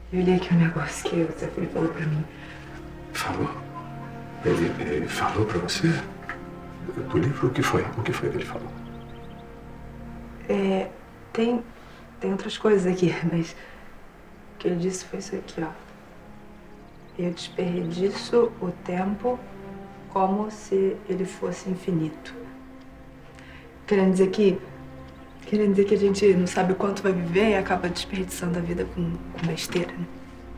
Eu li aqui um negócio que o seu filho falou pra mim. Falou? Ele falou pra você? Do livro, o que foi? O que foi que ele falou? Tem outras coisas aqui, mas o que ele disse foi isso aqui, ó. Eu desperdiço o tempo como se ele fosse infinito. Querendo dizer que a gente não sabe o quanto vai viver e acaba desperdiçando a vida com besteira, né?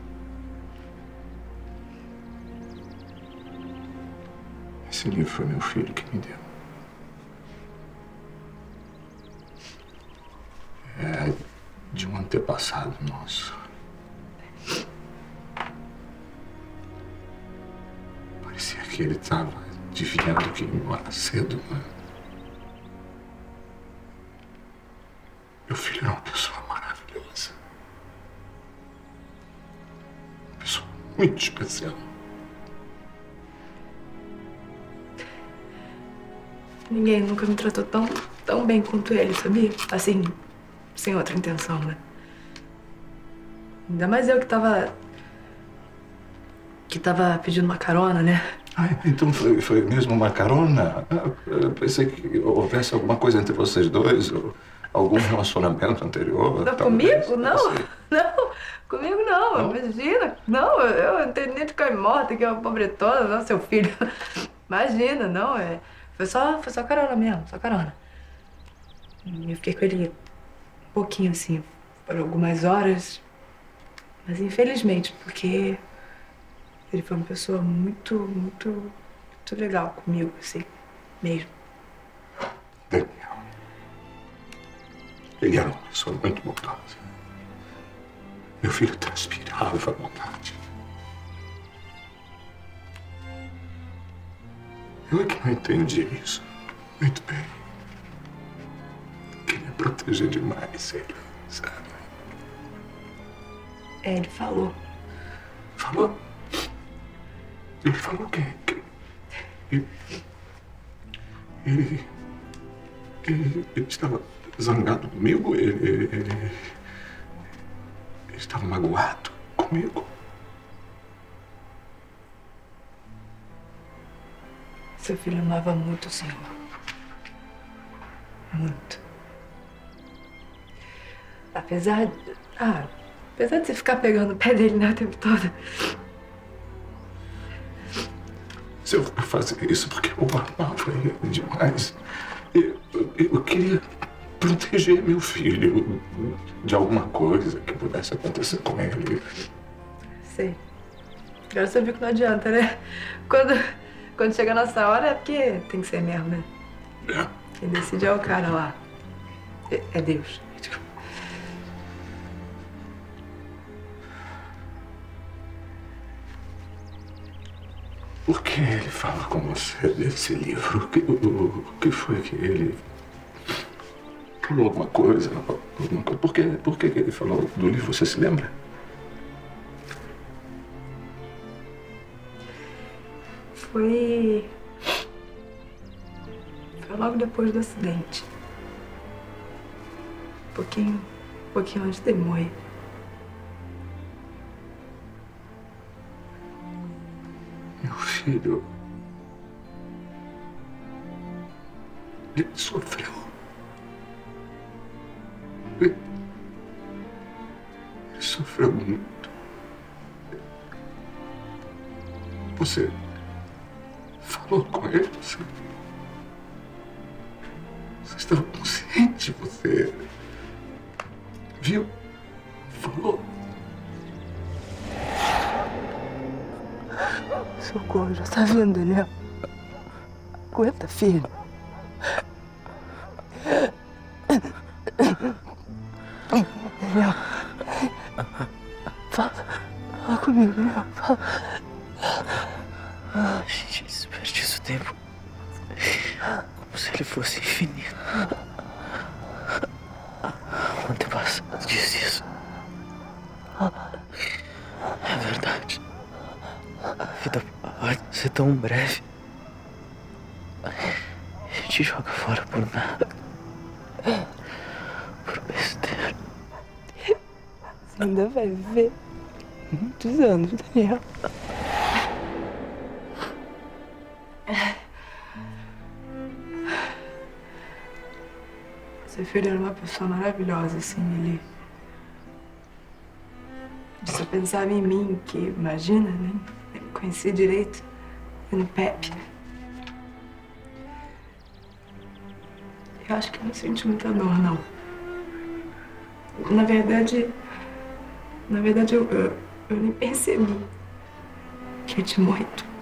Esse livro foi meu filho que me deu. É de um antepassado nosso. Parecia que ele estava adivinhando que ia embora cedo, né? Meu filho era uma pessoa maravilhosa. Uma pessoa muito especial. Ninguém nunca me tratou tão bem quanto ele, sabia? Assim, sem outra intenção, né? Ainda mais eu que tava pedindo uma carona, né? Ah, então foi mesmo uma carona? Eu pensei que houvesse alguma coisa entre vocês dois, ou algum relacionamento anterior. Não, comigo? Não, não. Comigo não, imagina. Não, eu não tenho nem de cair morta, que é uma pobretona, não, seu filho. Imagina, não, foi só carona mesmo, só carona. E eu fiquei com ele um pouquinho, assim, por algumas horas. Mas infelizmente, porque ele foi uma pessoa muito legal comigo, assim, mesmo. Daniel. Ele era uma pessoa muito bondosa. Meu filho transpirava à vontade. Eu é que não entendi isso. Muito bem. Queria proteger demais ele, sabe? Ele falou. Falou? Ele falou o quê? Ele estava zangado comigo? Ele estava magoado comigo? Seu filho amava muito o senhor. Muito. Apesar de você ficar pegando o pé dele, né, o tempo todo. Se eu fazer isso porque eu amava ele demais. Eu queria proteger meu filho de alguma coisa que pudesse acontecer com ele. Sei. Agora você viu que não adianta, né? Quando chega a nossa hora é porque tem que ser mesmo, né? Quem decide é o cara lá. É Deus. Por que ele fala com você desse livro? O que foi que ele falou alguma coisa? Por que ele falou do livro? Você se lembra? Foi logo depois do acidente. Um pouquinho antes dele morrer. Meu filho... Ele sofreu. Ele sofreu muito. Você falou com ele? Você estava consciente? Você viu? Falou? Socorro, já tá vindo, Daniel. Aguenta, filho. Daniel. Fala comigo, Daniel. Fala. A gente desperdiça o tempo como se ele fosse infinito. O antepassado disse isso. É verdade. A vida pode ser tão breve. A gente joga fora por nada. Por besteira. Você ainda vai ver. muitos anos, Daniel. Seu filho era uma pessoa maravilhosa, assim, ele... Você pensava em mim, que, imagina, nem me conhecia direito, e no Pepe. Eu acho que eu não senti muita dor, não. Na verdade eu nem percebi que ele tinha morrido.